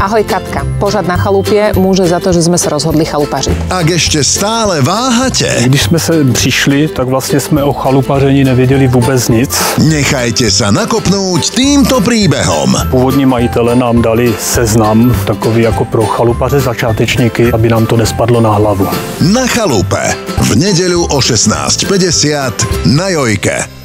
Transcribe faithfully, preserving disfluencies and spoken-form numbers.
Ahoj Katka, pořad na chalupě může za to, že jsme se rozhodli chalupařit. Ak ešte stále váhate, Když jsme se přišli, tak vlastně jsme o chalupaření nevěděli vůbec nic. nechajte sa nakopnúť týmto príbehom. Původní majitele nám dali seznam, takový jako pro chalupaře začátečníky, aby nám to nespadlo na hlavu. Na chalupe v nedeľu o šestnáct päťdesiat na Jojke.